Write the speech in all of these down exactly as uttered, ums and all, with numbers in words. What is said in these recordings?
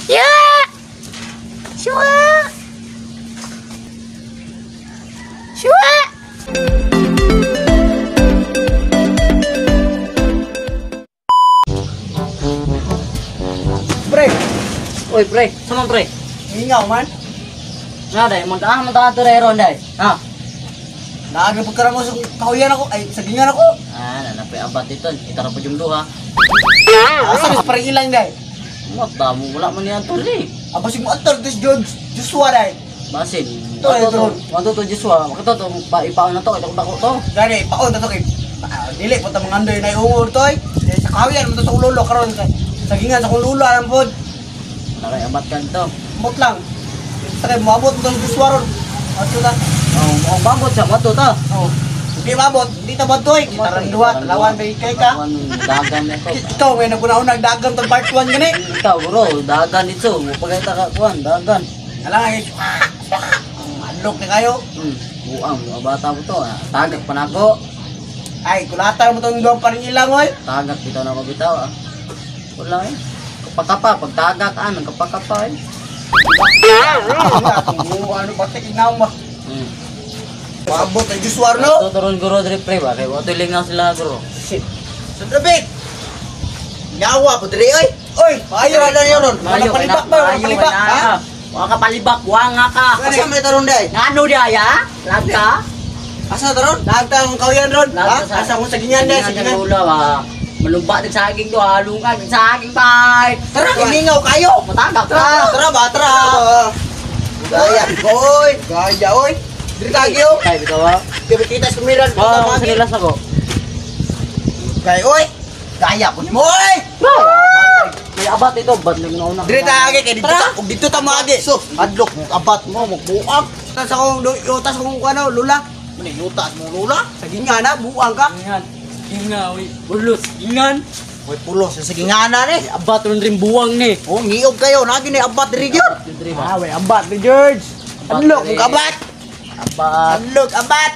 Ya. Shua. Shua. Pre, Oi, pre, sama pre. ingaw man. Nga day, muntahan mo tayo ron day. Ha? Naagay pagkara mo sa kahuyan ako, ay sagingan ako. Ah, nanapay abat ito. Kita ra po yung duha. Asa mas parang ilang day. Mata mo, wala man yan tol eh. Abasig mo ator this George Joshua day. Basin. Ito, Ito, ito. ito. Wanto to, Joshua. Makita to, pa ipaon na to. Ito ko to. Gani, paon na to kay. Ah, dili po ta mga andoy na iungod to ay. Sa kahuyan mo to sa ulo karon kay. Sagingan sa kong lulo alam pod. Nakay abat ka to. Mot lang. Sa kay moabot mo to Joshua ron. Ato ta. Oh, oh, babot sa mato ta. Oh. Hindi mabot, hindi ta badoy. Kita duha, lawan bay kay ka. Dagan na to. Ikaw may naguna-unang dagan tong part one gani. Ikaw, bro, dagan ito. Pagkita ka, kuhan, dagan. Alang ay. Alok na kayo. Hmm, buang, mga bata mo to. ah. Tagak pa na ako. Ay, kulatan mo tong gawin pa rin ilang oy. Tagak, bitaw na ako bitaw. Ah. Wala eh. Kapakapa, pag tagak, anong kapakapa eh. Ano ba tignaw mo? Hmm. Paabot ay Joshua no. Tuturon guro diri pre ba kay wato lingaw sila guro. Shit. Sandabit. Nyawa po diri oy. Oy, maayo na niyo ron. Wala palibak ba? Wala palibak ha? Wa ka palibak, wa nga ka. Asa may taron day? Ngano di aya? Lagka? Asa taron? Nagtang kauyan ron. Ha? Asa mo sa ginyan day? Sige Sige ula ba. Malumba din saging do, halungan din saging bay. Tara, ilingaw kayo. Matagak Tara, ka. tara ba, tara. Gaya, oy. Gaya, oy. Diri tagyo. Kay bitaw ah. Kita sa kumiran. Oh, sinilas ako. Gaya, oy. Gaya po ni mo, oy. Kaya abat ito, bad lang una. Diri taagi kay dito ta, ug dito ta maagi. So, adlok abat mo magbuang. Tas akong yutas akong ano, lula. Muni yutas mo lula. Sa gingana buang ka. Ingan. Ingan, uy. Ulos, ingan. Oy pulos sa gingana ni. Abat ron rin buwang ni. Oh, ngiog kayo nagi ni abat diri gyud. Diri Ah, ba? we abat ni George. Adlok mo abat. Abat. Adlok abat.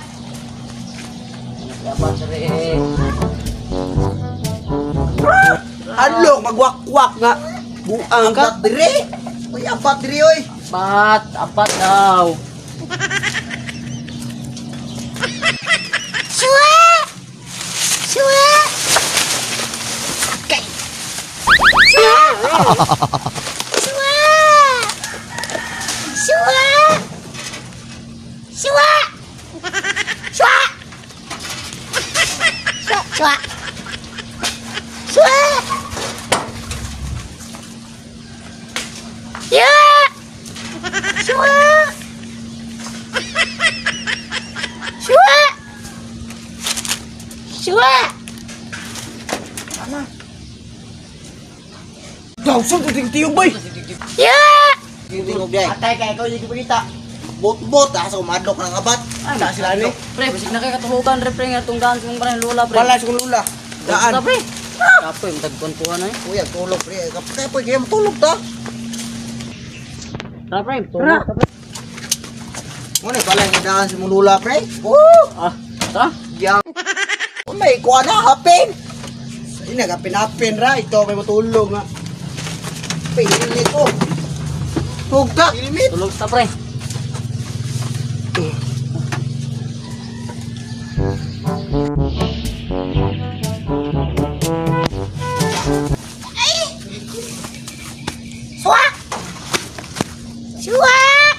Abat rin. Adlok magwakwak nga. Buang ka. Abat diri. Oy abat diri oy. Apat, apat daw. Shua. Shua. Okay. Shua. Shua. Shua. Shua. Shua. Shua. Shua. Shua. Ya. Shua. Shua. Shua. Daw sud ting tiyog boy. Ya. Tingog day. Atay kay ikaw yung kita. Bot-bot asa umadlok ng abat. Ay, Sa sila ni. Pre, basig na kay katulugan re pre nga tunggaan sa mga lula pre. Wala sa lula. Daan. Daan. Pre. Kapoy matagpon ko na eh. Kuya, tulog pre. Kapag po kayo matulog ta. Tara pre, tulog ta pre. Muna pala yung daan sa mulula pre. Woo! Ah, tara. Yang. May kuha na hapin. Sa ina ka pinapin ra ito may matulog nga. Pinit ko. Tugta. Pinit. Tulog ta pre. Shua. Shua.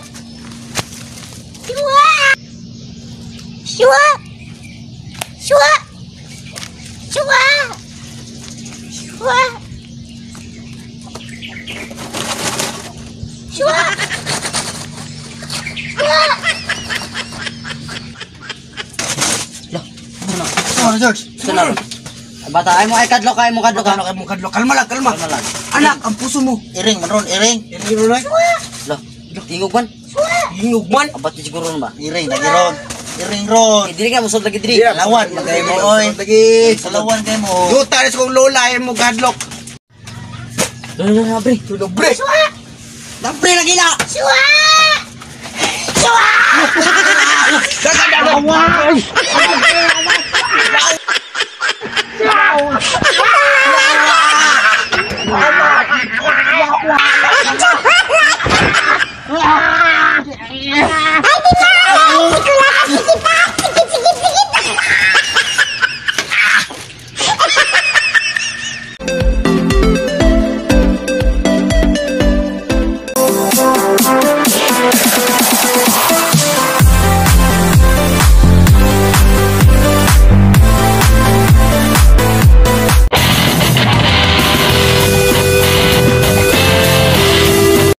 Shua. Shua. Shua. Shua. Shua. Shua. Ano? Oh, George. Sana. Bata ay mo ay kadlok ay mo kadlok. Ano kay mo kadlo? Kalma lang, kalma. Kalma lang. Anak, ang puso mo. Iring, manron, iring. Iring, iring. Lah, tingog man. Hingog man. Abat siguro ba? Iring, nagiron. Iring ron. Eh, diri ka musod lagi diri. Salawan, magay mo, oy. Lagi. Salawan kay mo. Yuta rin kong lola, ay mo kadlok. Dala na pre. Tulog, bre. Napre na gila. Shua. Shua. Gaganda mo.